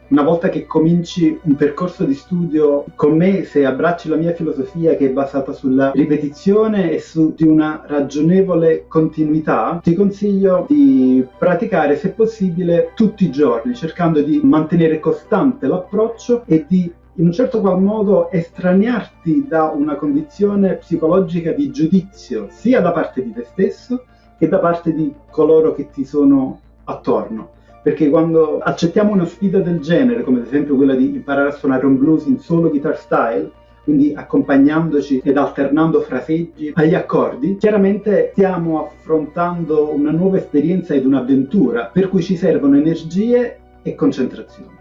una volta che cominci un percorso di studio con me, se abbracci la mia filosofia che è basata sulla ripetizione e su di una ragionevole continuità, ti consiglio di praticare se possibile tutti i giorni, cercando di mantenere costante l'approccio e di in un certo qual modo estraniarti da una condizione psicologica di giudizio sia da parte di te stesso che da parte di coloro che ti sono attorno. Perché quando accettiamo una sfida del genere, come ad esempio quella di imparare a suonare un blues in solo guitar style, quindi accompagnandoci ed alternando fraseggi agli accordi, chiaramente stiamo affrontando una nuova esperienza ed un'avventura, per cui ci servono energie e concentrazione.